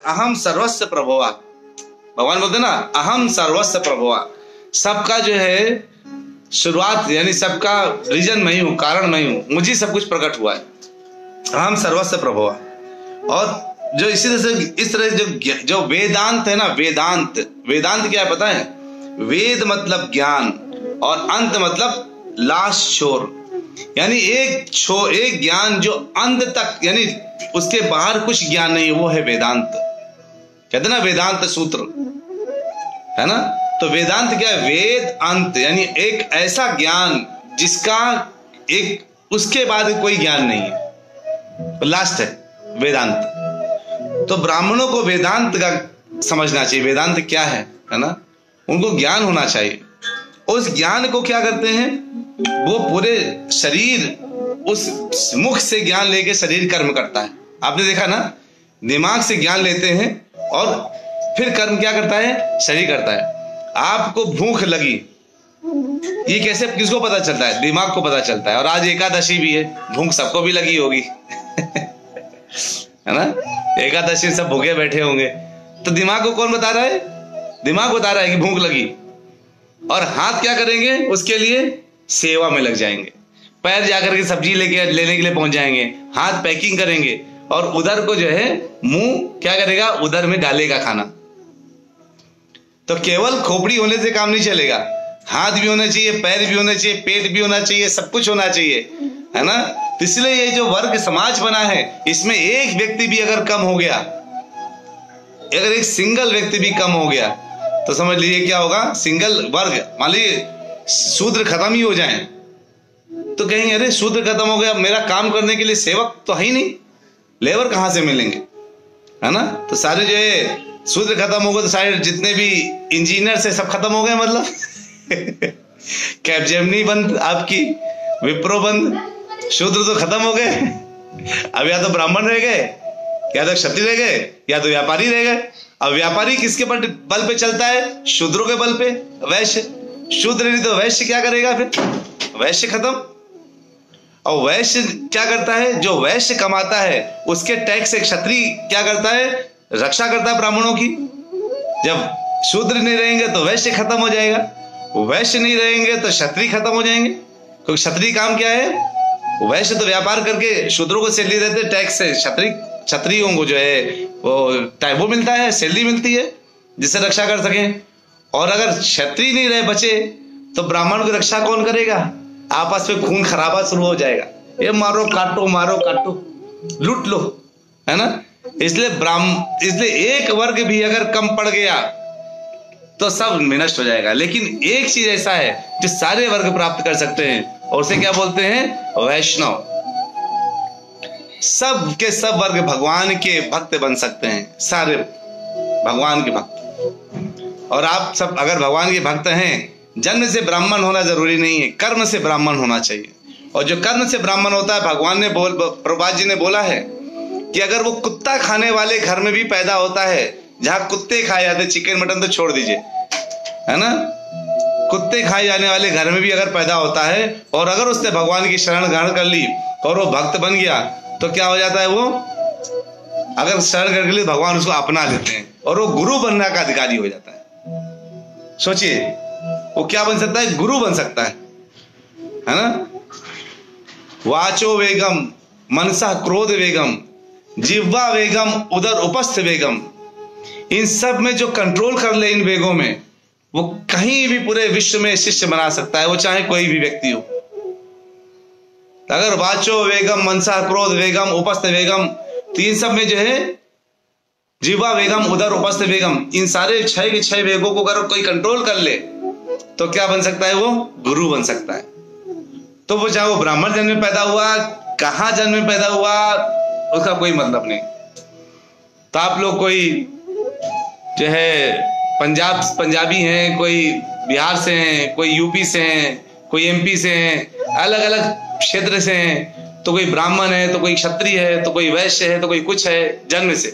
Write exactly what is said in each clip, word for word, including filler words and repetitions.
अहम सर्वस्व प्रभुआ, भगवान बोलते ना अहम सर्वस्व प्रभुआ, सबका जो है शुरुआत यानी सबका रीजन मैं ही हूं, कारण मैं ही हूं, मुझे सब कुछ प्रकट हुआ है, अहम सर्वस्व प्रभुआ। और जो इसी तरह से इस तरह जो जो वेदांत है ना, वेदांत वेदांत क्या है पता है? वेद मतलब ज्ञान और अंत मतलब लास्ट छोर, यानी एक छो एक ज्ञान जो अंत तक यानी उसके बाहर कुछ ज्ञान नहीं है, वो है वेदांत। कहते ना वेदांत सूत्र है ना, तो वेदांत क्या है? वेद अंत यानी एक ऐसा ज्ञान जिसका एक उसके बाद कोई ज्ञान नहीं है, लास्ट है वेदांत। तो ब्राह्मणों को वेदांत का समझना चाहिए, वेदांत क्या है है ना, उनको ज्ञान होना चाहिए। उस ज्ञान को क्या करते हैं, वो पूरे शरीर उस मुख से ज्ञान लेके शरीर कर्म करता है। आपने देखा ना, दिमाग से ज्ञान लेते हैं और फिर कर्म क्या करता है? शरीर करता है। आपको भूख लगी, ये कैसे किसको पता चलता है? दिमाग को पता चलता है। और आज एकादशी भी है, भूख सबको भी लगी होगी है ना, एकादशी सब भूखे बैठे होंगे, तो दिमाग को कौन बता रहा है? दिमाग बता रहा है कि भूख लगी। और हाथ क्या करेंगे? उसके लिए सेवा में लग जाएंगे, पैर जाकर के सब्जी लेके लेने के लिए पहुंच जाएंगे, हाथ पैकिंग करेंगे और उधर को जो है मुंह क्या करेगा? उधर में डालेगा खाना। तो केवल खोपड़ी होने से काम नहीं चलेगा, हाथ भी होना चाहिए, पैर भी होना चाहिए, पेट भी होना चाहिए, सब कुछ होना चाहिए, है ना। तो इसलिए ये जो वर्ग समाज बना है, इसमें एक व्यक्ति भी अगर कम हो गया, अगर एक सिंगल व्यक्ति भी कम हो गया, तो समझ लीजिए क्या होगा? सिंगल वर्ग, मान लीजिए शूद्र खत्म ही हो जाए, तो कहेंगे अरे शूद्र खत्म हो गया, मेरा काम करने के लिए सेवक तो है ही नहीं, लेबर कहां से मिलेंगे, है ना। तो सारे जो है शूद्र खत्म हो गए, तो सारे जितने भी इंजीनियर से सब खत्म हो गए, मतलब कैपजेमिनी बंद, आपकी विप्रो बंद, शूद्र तो खत्म हो गए। अब या तो ब्राह्मण रह गए, या तो क्षत्रिय रह गए, या तो व्यापारी रह गए। अब व्यापारी किसके बल पे चलता है? शूद्रों के बल पे, वैश्य। शूद्र नहीं तो वैश्य क्या करेगा? फिर वैश्य खत्म। और वैश्य क्या करता है? जो वैश्य कमाता है उसके टैक्स से क्षत्रिय क्या करता है? रक्षा करता है ब्राह्मणों की। जब शूद्र नहीं रहेंगे तो वैश्य खत्म हो जाएगा, वैश्य नहीं रहेंगे तो क्षत्रिय खत्म हो जाएंगे। क्योंकि क्षत्रिय काम क्या है? वैश्य तो व्यापार करके शूद्रों को सैलरी देते हैं टैक्स से, क्षत्रिय क्षत्रियों को जो है वो वो मिलता है, सैलरी मिलती है जिससे रक्षा कर सकें। और अगर क्षत्रिय नहीं रहे बचे तो ब्राह्मण की रक्षा कौन करेगा? आपस में खून खराबा शुरू हो जाएगा, ये मारो काटो मारो काटो लूट लो, है ना। इसलिए ब्राह्मण इसलिए एक वर्ग भी अगर कम पड़ गया तो सब विनष्ट हो जाएगा। लेकिन एक चीज ऐसा है जो सारे वर्ग प्राप्त कर सकते हैं, और उसे क्या बोलते हैं? वैष्णव। सब के सब वर्ग भगवान के भक्त बन सकते हैं, सारे भगवान के भक्त। और आप सब अगर भगवान के भक्त हैं, जन्म से ब्राह्मण होना जरूरी नहीं है, कर्म से ब्राह्मण होना चाहिए। और जो कर्म से ब्राह्मण होता है, भगवान ने बोल प्रभुपाद जी ने बोला है कि अगर वो कुत्ता खाने वाले घर में भी पैदा होता है, जहां कुत्ते खाए जाते, चिकन मटन तो छोड़ दीजिए, है ना, कुत्ते खाए जाने वाले घर में भी अगर पैदा होता है, और अगर उसने भगवान की शरण ग्रहण कर ली और वो भक्त बन गया, तो क्या हो जाता है? वो अगर शरण ग्रहण कर ली, भगवान उसको अपना लेते हैं और वो गुरु बनने का अधिकारी हो जाता है। सोचिए वो क्या बन सकता है? गुरु बन सकता है, है ना। वाचो वेगम मनसा क्रोध वेगम, जिह्वा वेगम उदर उपस्थ वेगम। इन सब में जो कंट्रोल कर ले इन वेगों में, वो कहीं भी पूरे विश्व में शिष्य बना सकता है, वो चाहे कोई भी व्यक्ति हो। अगर वाचो वेगम मनसा क्रोध वेगम उपस्थ वेगम, तो इन सब में जो है जिह्वा वेगम उदर उपस्थ वेगम, इन सारे छह के छह वेगों को अगर कोई कंट्रोल कर ले तो क्या बन सकता है? वो गुरु बन सकता है। तो वो चाहे वो ब्राह्मण जन्म में पैदा हुआ, कहां जन्म में पैदा हुआ, उसका कोई मतलब नहीं। तो आप लोग कोई जो है पंजाब पंजाबी हैं, कोई बिहार से हैं, कोई यूपी से हैं, कोई एमपी से हैं, अलग अलग क्षेत्र से हैं, तो कोई ब्राह्मण है, तो कोई क्षत्रिय है, तो कोई वैश्य है, तो कोई कुछ है जन्म से।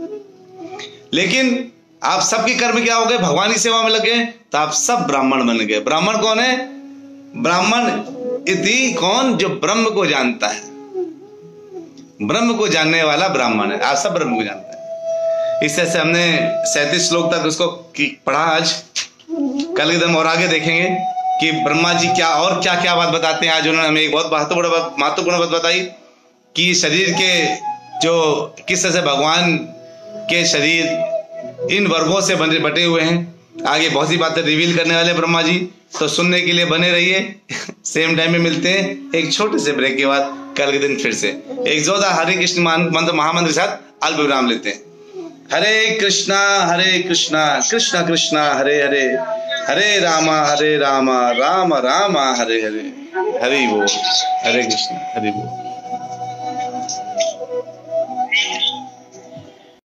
लेकिन आप सबके कर्म क्या हो गए? भगवान की सेवा में लगे, तो आप सब ब्राह्मण बन गए। ब्राह्मण कौन है? ब्राह्मण इति कौन? जो ब्रह्म को जानता है, ब्रह्म को जानने वाला ब्राह्मण है। आप सब ब्रह्म को जानते हैं। इस तरह से हमने सैंतीस श्लोक तक उसको पढ़ा आज। कल के दिन और आगे देखेंगे कि ब्रह्मा जी क्या और क्या क्या बात बताते हैं। आज उन्होंने हमें एक बहुत महत्वपूर्ण बात महत्वपूर्ण बात बताई कि शरीर के जो किस तरह से भगवान के शरीर इन वर्गों से बने बटे हुए हैं। आगे बहुत सी बातें रिवील करने वाले ब्रह्मा जी, तो सुनने के लिए बने रहिए। सेम टाइम में मिलते हैं एक छोटे से ब्रेक के बाद कल के दिन फिर से एक जोरदार हरे कृष्ण मंत्र महामंत्र के साथ अल्प विराम लेते हैं। हरे कृष्णा हरे कृष्णा कृष्णा कृष्णा हरे हरे, हरे रामा हरे रामा राम रामा हरे हरे। हरि बोल। हरे कृष्ण हरि बोल।